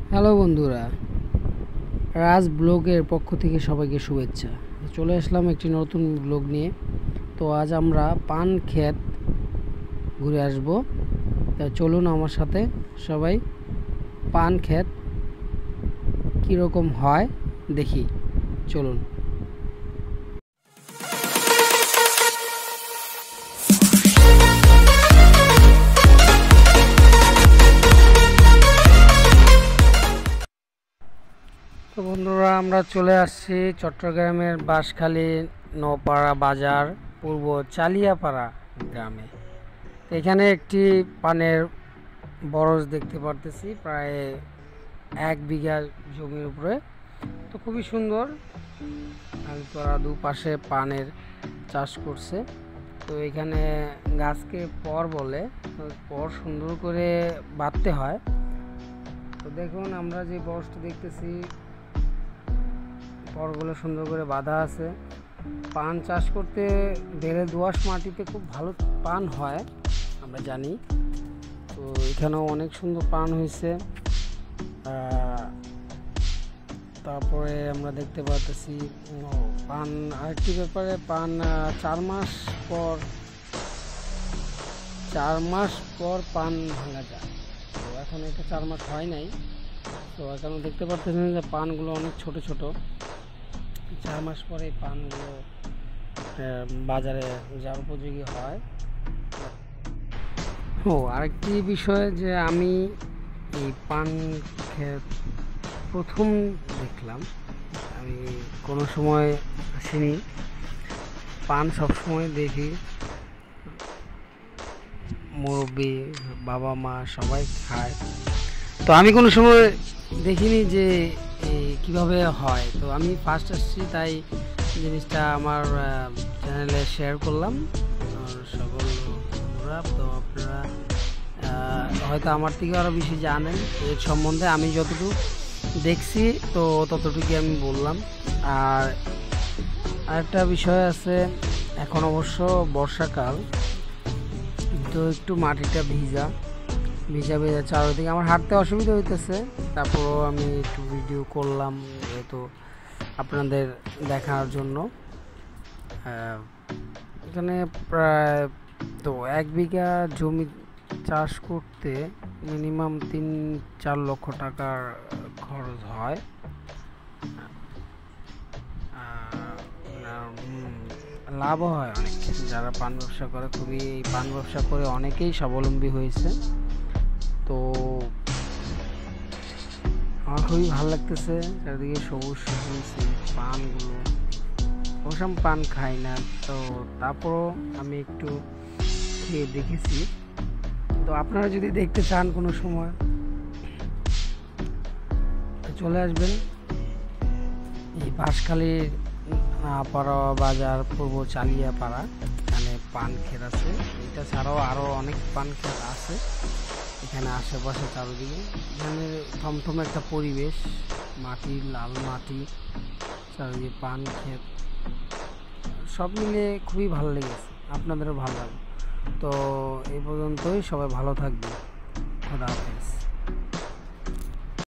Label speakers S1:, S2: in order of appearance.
S1: Hello বন্ধুরা, রাজ ব্লগের পক্ষ থেকে সবাইকে শুভেচ্ছা। চলে আসলাম একটি নতুন ব্লগ নিয়ে। তো আজ আমরা পান ক্ষেত ঘুরে আসব। তা চলুন আমার সাথে সবাই পান ক্ষেত কীরকম হয় দেখি। চলুন। তো বন্ধুরা, আমরা চলে আসছি চট্টগ্রামের বাঁশখালী নৌপাড়া বাজার পূর্ব চালিয়াপাড়া গ্রামে। এখানে একটি পানের বরজ দেখতে পারতেছি, প্রায় 1 বিঘা জমির উপরে। তো খুবই সুন্দর, তারা দুপাশে পানের চাষ করছে। তো এখানে গাছকে পর বলে, পর সুন্দর করে বাঁধতে হয়। তো দেখুন, আমরা যে বরজটা দেখতেছি, পরগুলো সুন্দর করে বাঁধা আছে। পান চাষ করতে বেলে দোআঁশ মাটিতে খুব ভালো পান হয়, আমরা জানি। তো এখানেও অনেক সুন্দর পান হয়েছে। তারপরে আমরা দেখতে পাচ্ছি পান, আরেকটি ব্যাপারে, পান 4 মাস পর পান ভাঙা যায়। তো এখন এটা 4 মাস হয় নাই। তো এখন দেখতে পাচ্ছেন যে পানগুলো অনেক ছোট ছোট। 4 মাস পরে এই পানগুলো বাজারে যাওয়ার উপযোগী হয়। আরেকটি বিষয় যে আমি এই পান ক্ষেত প্রথম দেখলাম, আমি কোনো সময় আসিনি। পান সবসময় দেখি মুরব্বী, বাবা মা সবাই খায়। তো আমি কোনো সময় দেখিনি যে কিভাবে হয়। তো আমি ফার্স্ট আসছি, তাই জিনিসটা আমার চ্যানেলে শেয়ার করলাম সকল বন্ধুরা। তো আপনারা হয়তো আমার থেকে আরও বেশি জানেন এর সম্বন্ধে। আমি যতটুকু দেখছি তো ততটুকুই আমি বললাম। আর আরেকটা বিষয় আছে, এখন অবশ্য বর্ষাকাল, তো একটু মাটিটা ভিজা চারিদিকে আমার হাঁটতে অসুবিধা হইতেছে। তারপরও আমি একটু ভিডিও করলাম, যেহেতু আপনাদের দেখার জন্য। এখানে প্রায় তো 1 বিঘা জমি চাষ করতে মিনিমাম 3-4 লক্ষ টাকার খরচ হয়। লাভও হয় অনেক। যারা পান ব্যবসা করে, খুবই পান ব্যবসা করে অনেকেই স্বাবলম্বী হয়েছে। তো আমার খুবই ভালো লাগতেছে, চারিদিকে সবুজ সবুজ পানগুলো। অবশ্য আমি পান খাই না, তো তারপরও আমি একটু খেয়ে দেখেছি। তো আপনারা যদি দেখতে চান কোনো সময়, চলে আসবেন এই বাঁশখালীর পাড়া বাজার পূর্ব চালিয়াপাড়া। এখানে পান ক্ষেত আছে। এটা ছাড়াও আরও অনেক পান ক্ষেত আছে এখানে আশেপাশে চারিদিকে। এখানে থমথমে একটা পরিবেশ, মাটি, লাল মাটি, চারিদিকে পান ক্ষেত, সব মিলে খুবই ভালো লেগেছে। আপনাদেরও ভালো লাগবে। তো এই পর্যন্তই, সবাই ভালো থাকবে। খোদা হাফেজ।